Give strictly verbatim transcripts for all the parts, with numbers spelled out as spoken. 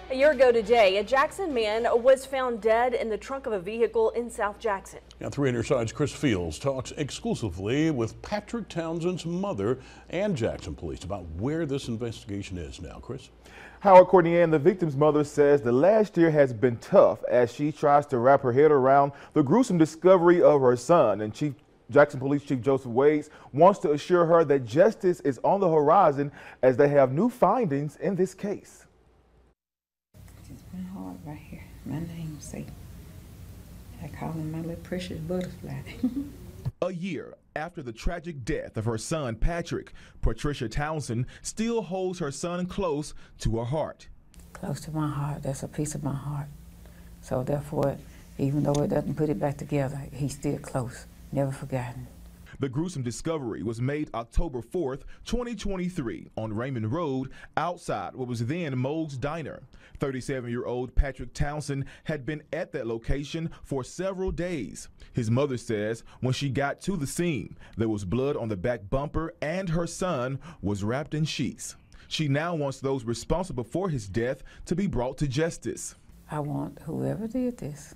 A year ago today, a Jackson man was found dead in the trunk of a vehicle in South Jackson. Now, three hundred side's Chris Fields talks exclusively with Patrick Townsend's mother and Jackson police about where this investigation is now. Chris? Howard Courtney Ann, the victim's mother, says the last year has been tough as she tries to wrap her head around the gruesome discovery of her son. And Chief Jackson Police Chief Joseph Wades wants to assure her that justice is on the horizon as they have new findings in this case. It's been hard right here. My name, say, I call him my little precious butterfly. A year after the tragic death of her son, Patrick, Patricia Townsend still holds her son close to her heart. Close to my heart. That's a piece of my heart. So therefore, even though it doesn't put it back together, he's still close, never forgotten. The gruesome discovery was made October fourth, twenty twenty-three on Raymond Road outside what was then Moe's Diner. thirty-seven-year-old Patrick Townsend had been at that location for several days. His mother says when she got to the scene, there was blood on the back bumper and her son was wrapped in sheets. She now wants those responsible for his death to be brought to justice. I want whoever did this,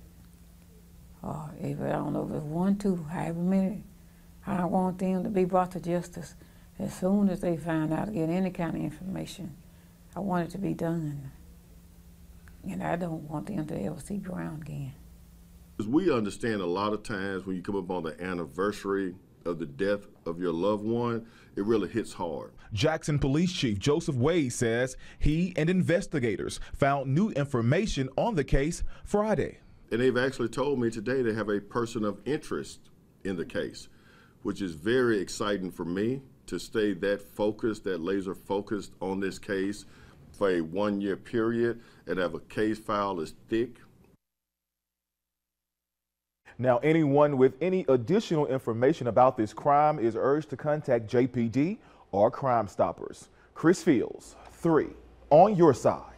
or if I don't know if it's one, two, however many, I want them to be brought to justice as soon as they find out to get any kind of information. I want it to be done. And I don't want them to ever see ground again. We understand a lot of times when you come up on the anniversary of the death of your loved one, it really hits hard. Jackson Police Chief Joseph Wade says he and investigators found new information on the case Friday. And they've actually told me today they have a person of interest in the case, which is very exciting for me to stay that focused, that laser focused on this case for a one-year period and have a case file as thick. Now, anyone with any additional information about this crime is urged to contact J P D or Crime Stoppers. Chris Fields, three on your side.